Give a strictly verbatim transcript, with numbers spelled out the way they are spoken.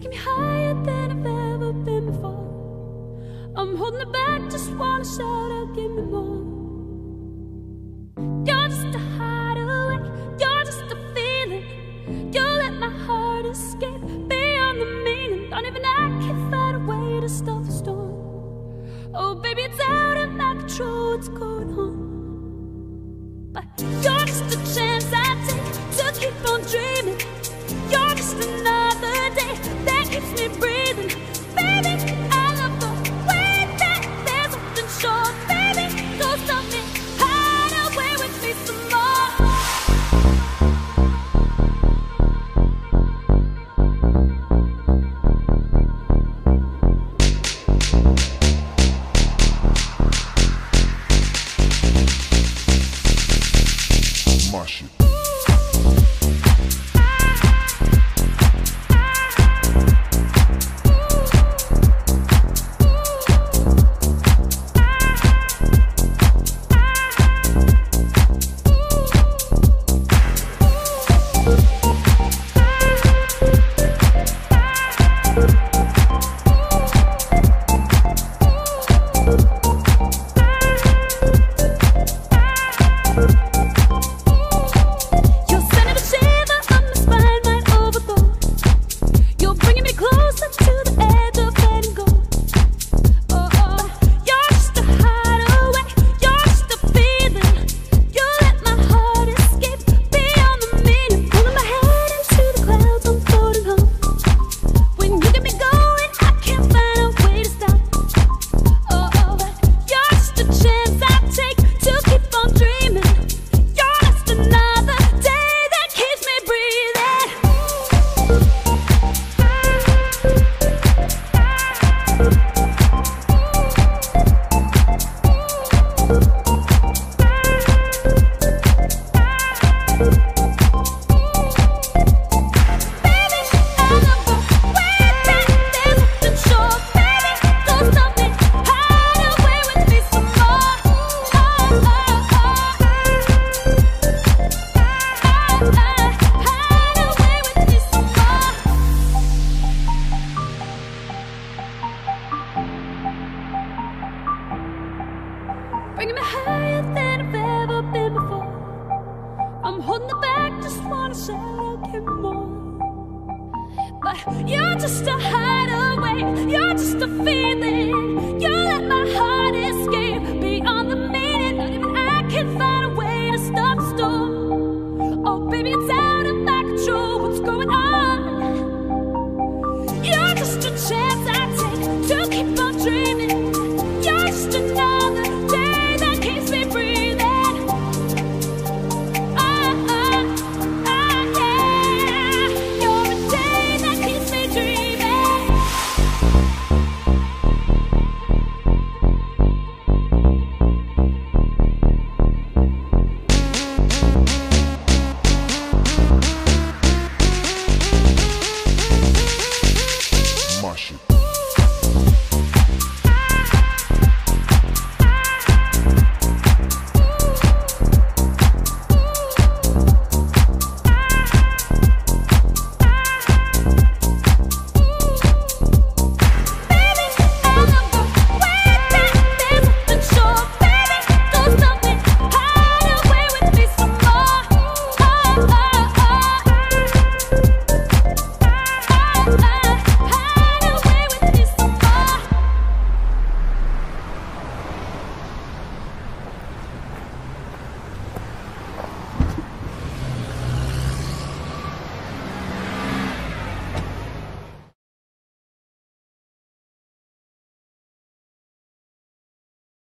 taking me higher than I've ever been before. I'm holding it back, just wanna shout out, give me more. You're just a hideaway, you're just a feeling. You let my heart escape beyond the meaning. Don't even I can find a way to stop the storm. Oh baby, it's out of my control, what's going on? But you're just a chance I take to keep on dreaming. You're just another day that keeps me breathing. Baby, I love the way that there's nothing short. Baby, go stop me, hide away with me some more. My shit. Bringing me higher than I've ever been before. I'm holding it back, just wanna shout out, give me more. But you're just a hideaway, you're just a feeling. You let my heart escape beyond the meaning. Not even I can find a way to stop the storm. Oh baby, it's out of my control, what's going on? You're just a chance I take to keep on dreaming. You're just another day that keeps me breathing. Oh, oh, oh, yeah. You're a day that keeps me dreaming. My shit. Oh,